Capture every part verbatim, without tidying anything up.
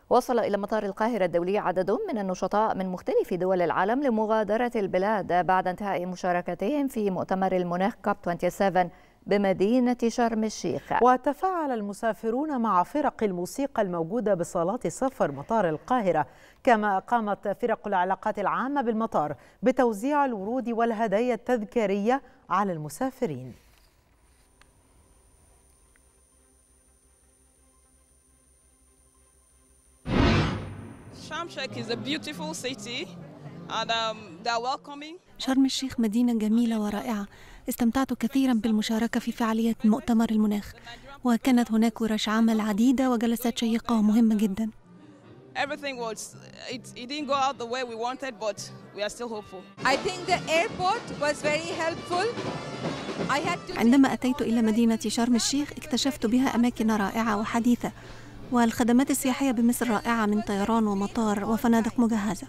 وصل إلى مطار القاهرة الدولي عدد من النشطاء من مختلف دول العالم لمغادرة البلاد بعد انتهاء مشاركتهم في مؤتمر المناخ كوب سبعة وعشرين بمدينة شرم الشيخ. وتفاعل المسافرون مع فرق الموسيقى الموجودة بصالات سفر مطار القاهرة، كما قامت فرق العلاقات العامة بالمطار بتوزيع الورود والهدايا التذكارية على المسافرين. شرم الشيخ مدينة جميلة ورائعة. استمتعت كثيرا بالمشاركة في فعاليات مؤتمر المناخ، وكانت هناك ورش عمل عديدة وجلسات شيقة ومهمة جدا. عندما أتيت إلى مدينة شرم الشيخ اكتشفت بها أماكن رائعة وحديثة، والخدمات السياحية بمصر رائعة من طيران ومطار وفنادق مجهزة.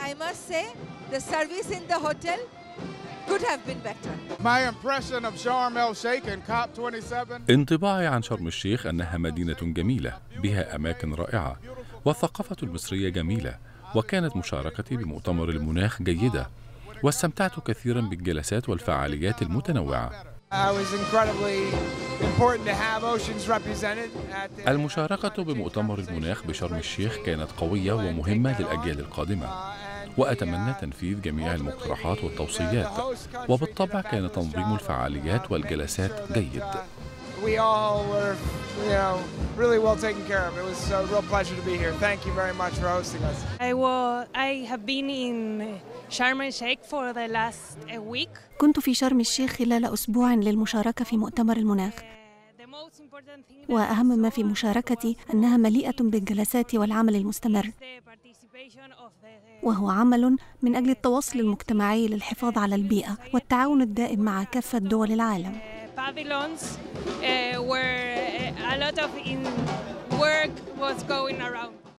انطباعي عن شرم الشيخ أنها مدينة جميلة بها أماكن رائعة، والثقافة المصرية جميلة، وكانت مشاركتي بمؤتمر المناخ جيدة، واستمتعت كثيرا بالجلسات والفعاليات المتنوعة. المشاركة بمؤتمر المناخ بشرم الشيخ كانت قوية ومهمة للأجيال القادمة، وأتمنى تنفيذ جميع المقترحات والتوصيات، وبالطبع كان تنظيم الفعاليات والجلسات جيد. We all were, you know, really well taken care of. It was a real pleasure to be here. Thank you very much for hosting us. I was, I have been in Sharm el-Sheikh for the last week. كنت في شرم الشيخ خلال أسبوع للمشاركة في مؤتمر المناخ، وأهم ما في مشاركتي أنها مليئة بالجلسات والعمل المستمر، وهو عمل من أجل التواصل المجتمعي للحفاظ على البيئة والتعاون الدائم مع كافة دول العالم. Pavilions uh, where a lot of in work was going around.